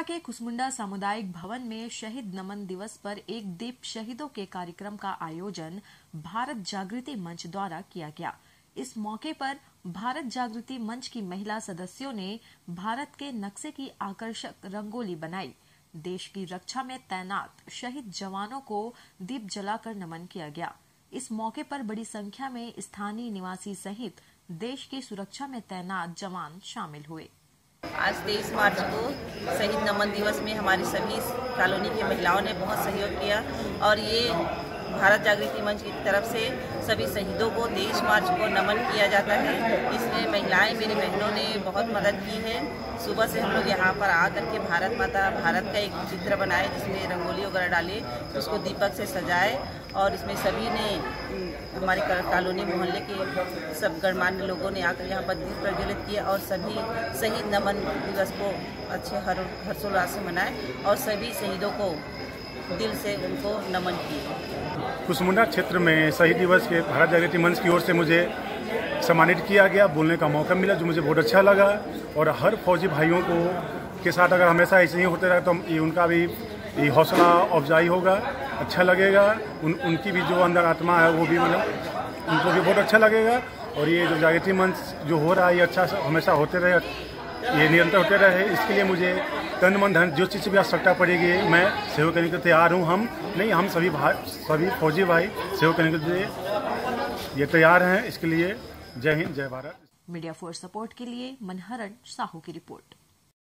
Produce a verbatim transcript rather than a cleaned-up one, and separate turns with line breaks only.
के कुसमुंडा सामुदायिक भवन में शहीद नमन दिवस पर एक दीप शहीदों के कार्यक्रम का आयोजन भारत जागृति मंच द्वारा किया गया। इस मौके पर भारत जागृति मंच की महिला सदस्यों ने भारत के नक्शे की आकर्षक रंगोली बनाई। देश की रक्षा में तैनात शहीद जवानों को दीप जलाकर नमन किया गया। इस मौके पर बड़ी संख्या में स्थानीय निवासी सहित देश की सुरक्षा में तैनात जवान शामिल हुए।
आज तेईस मार्च को शहीद नमन दिवस में हमारी सभी कॉलोनी की महिलाओं ने बहुत सहयोग किया और ये भारत जागृति मंच की तरफ से सभी शहीदों को तेईस मार्च को नमन किया जाता है। इसमें महिलाएं, मेरी बहनों ने बहुत मदद की है। सुबह से हम लोग यहाँ पर आकर के भारत माता भारत का एक चित्र बनाए, जिसमें रंगोली वगैरह डाले, उसको दीपक से सजाए और इसमें सभी ने, हमारे कॉलोनी मोहल्ले के सब गणमान्य लोगों ने आकर यहाँ पर दीप प्रज्वलित किया और सभी शहीद नमन दिवस को अच्छे हर हर्षोल्लास से मनाए और सभी शहीदों को दिल से उनको नमन किया।
कुसमुंडा क्षेत्र में शहीद दिवस के भारत जागृति मंच की ओर से मुझे सम्मानित किया गया, बोलने का मौका मिला, जो मुझे बहुत अच्छा लगा। और हर फौजी भाइयों को के साथ अगर हमेशा ऐसे ही होते रहे तो ये उनका भी ये हौसला अफजाई होगा, अच्छा लगेगा। उन उनकी भी जो अंदर आत्मा है वो भी मतलब उनको भी बहुत अच्छा लगेगा। और ये जो जागृति मंच जो हो रहा है ये अच्छा हमेशा होते रहे, ये निरंतर होते रहे। इसके लिए मुझे तन मन धन जो चीज़ भी आवश्यकता पड़ेगी मैं सहयोग करने के तैयार हूँ। हम नहीं हम सभी भाई सभी फौजी भाई सहयोग करने के लिए ये तैयार हैं। इसके लिए जय हिंद, जय भारत।
मीडिया फोर्स सपोर्ट के लिए मनहरण साहू की रिपोर्ट।